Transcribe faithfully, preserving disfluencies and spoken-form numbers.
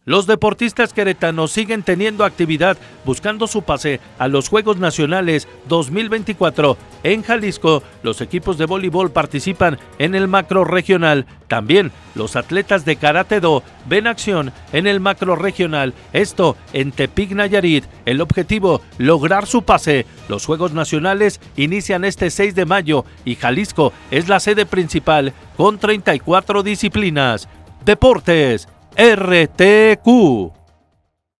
Los deportistas queretanos siguen teniendo actividad buscando su pase a los Juegos Nacionales dos mil veinticuatro. En Jalisco, los equipos de voleibol participan en el macro regional. También los atletas de karate do ven acción en el macro regional. Esto en Tepic, Nayarit. El objetivo, lograr su pase. Los Juegos Nacionales inician este seis de mayo y Jalisco es la sede principal con treinta y cuatro disciplinas. Deportes R T Q.